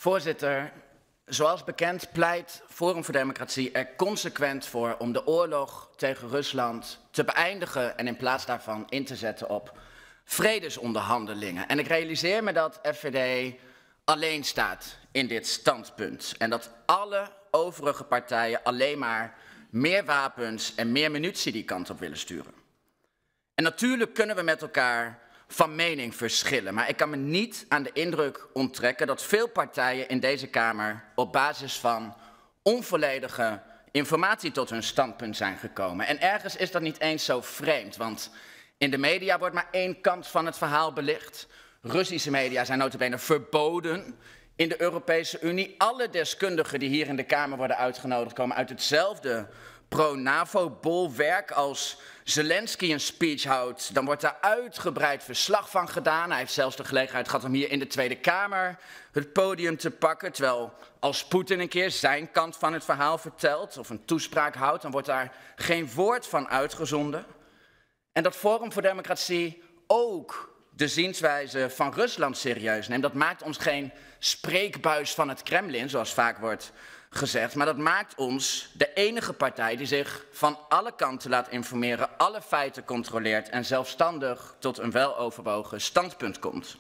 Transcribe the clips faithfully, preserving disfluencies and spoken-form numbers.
Voorzitter, zoals bekend pleit Forum voor Democratie er consequent voor om de oorlog tegen Rusland te beëindigen en in plaats daarvan in te zetten op vredesonderhandelingen. En ik realiseer me dat F V D alleen staat in dit standpunt en dat alle overige partijen alleen maar meer wapens en meer munitie die kant op willen sturen. En natuurlijk kunnen we met elkaar van mening verschillen, maar ik kan me niet aan de indruk onttrekken dat veel partijen in deze Kamer op basis van onvolledige informatie tot hun standpunt zijn gekomen. En ergens is dat niet eens zo vreemd, want in de media wordt maar één kant van het verhaal belicht. Russische media zijn nota bene verboden in de Europese Unie. Alle deskundigen die hier in de Kamer worden uitgenodigd komen uit hetzelfde pro-NAVO-bolwerk. Als Zelensky een speech houdt, dan wordt daar uitgebreid verslag van gedaan. Hij heeft zelfs de gelegenheid gehad om hier in de Tweede Kamer het podium te pakken. Terwijl als Poetin een keer zijn kant van het verhaal vertelt of een toespraak houdt, dan wordt daar geen woord van uitgezonden. En dat Forum voor Democratie ook de zienswijze van Rusland serieus neemt, dat maakt ons geen spreekbuis van het Kremlin, zoals vaak wordt gezegd, maar dat maakt ons de enige partij die zich van alle kanten laat informeren, alle feiten controleert en zelfstandig tot een weloverwogen standpunt komt.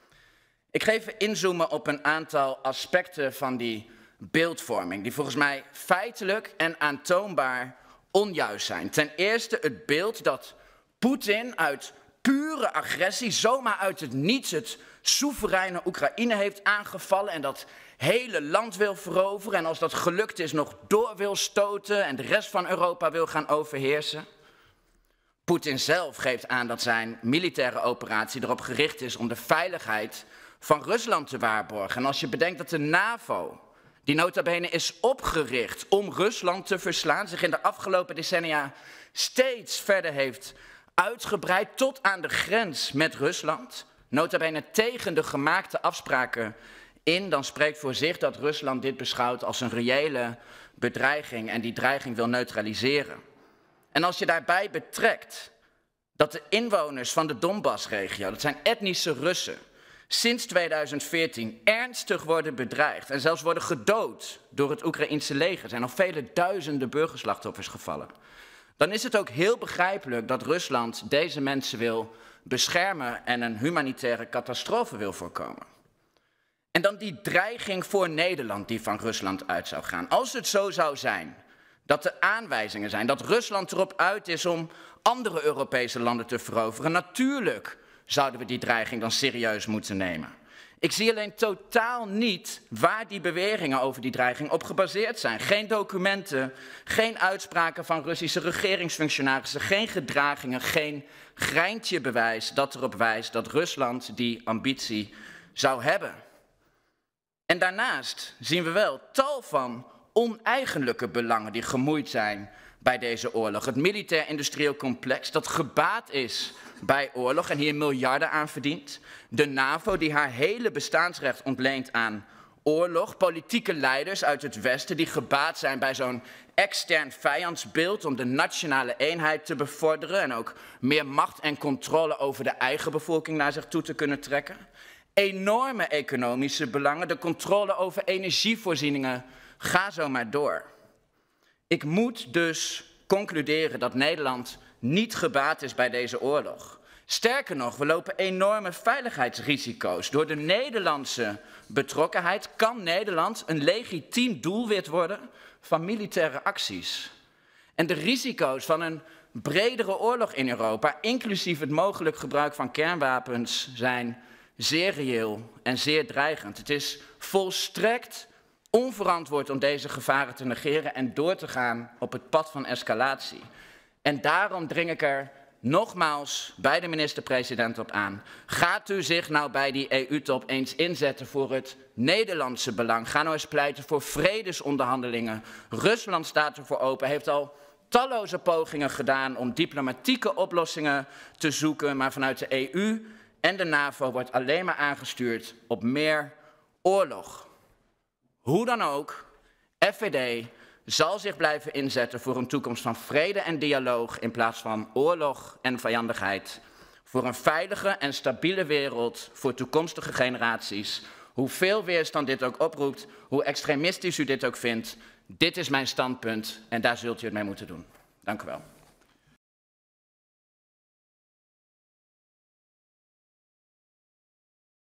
Ik ga even inzoomen op een aantal aspecten van die beeldvorming, die volgens mij feitelijk en aantoonbaar onjuist zijn. Ten eerste het beeld dat Poetin uit pure agressie zomaar uit het niets het soevereine Oekraïne heeft aangevallen en dat hele land wil veroveren en als dat gelukt is nog door wil stoten en de rest van Europa wil gaan overheersen. Poetin zelf geeft aan dat zijn militaire operatie erop gericht is om de veiligheid van Rusland te waarborgen. En als je bedenkt dat de NAVO, die nota bene is opgericht om Rusland te verslaan, zich in de afgelopen decennia steeds verder heeft uitgebreid tot aan de grens met Rusland, nota bene tegen de gemaakte afspraken in, dan spreekt voor zich dat Rusland dit beschouwt als een reële bedreiging en die dreiging wil neutraliseren. En als je daarbij betrekt dat de inwoners van de Donbassregio, dat zijn etnische Russen, sinds tweeduizend veertien ernstig worden bedreigd en zelfs worden gedood door het Oekraïense leger, er zijn nog vele duizenden burgerslachtoffers gevallen, dan is het ook heel begrijpelijk dat Rusland deze mensen wil beschermen en een humanitaire catastrofe wil voorkomen. En dan die dreiging voor Nederland die van Rusland uit zou gaan. Als het zo zou zijn dat er aanwijzingen zijn dat Rusland erop uit is om andere Europese landen te veroveren, natuurlijk zouden we die dreiging dan serieus moeten nemen. Ik zie alleen totaal niet waar die beweringen over die dreiging op gebaseerd zijn. Geen documenten, geen uitspraken van Russische regeringsfunctionarissen, geen gedragingen, geen greintje bewijs dat erop wijst dat Rusland die ambitie zou hebben. En daarnaast zien we wel tal van oneigenlijke belangen die gemoeid zijn bij deze oorlog. Het militair-industrieel complex dat gebaat is bij oorlog en hier miljarden aan verdient. De NAVO die haar hele bestaansrecht ontleent aan oorlog. Politieke leiders uit het Westen die gebaat zijn bij zo'n extern vijandsbeeld om de nationale eenheid te bevorderen en ook meer macht en controle over de eigen bevolking naar zich toe te kunnen trekken. Enorme economische belangen, de controle over energievoorzieningen, ga zo maar door. Ik moet dus concluderen dat Nederland niet gebaat is bij deze oorlog. Sterker nog, we lopen enorme veiligheidsrisico's. Door de Nederlandse betrokkenheid kan Nederland een legitiem doelwit worden van militaire acties. En de risico's van een bredere oorlog in Europa, inclusief het mogelijk gebruik van kernwapens, zijn zeer reëel en zeer dreigend. Het is volstrekt onverantwoord om deze gevaren te negeren en door te gaan op het pad van escalatie. En daarom dring ik er nogmaals bij de minister-president op aan. Gaat u zich nou bij die E U-top eens inzetten voor het Nederlandse belang? Ga nou eens pleiten voor vredesonderhandelingen. Rusland staat ervoor open, heeft al talloze pogingen gedaan om diplomatieke oplossingen te zoeken, maar vanuit de E U en de NAVO wordt alleen maar aangestuurd op meer oorlog. Hoe dan ook, F V D zal zich blijven inzetten voor een toekomst van vrede en dialoog in plaats van oorlog en vijandigheid. Voor een veilige en stabiele wereld voor toekomstige generaties. Hoeveel weerstand dit ook oproept, hoe extremistisch u dit ook vindt, dit is mijn standpunt en daar zult u het mee moeten doen. Dank u wel.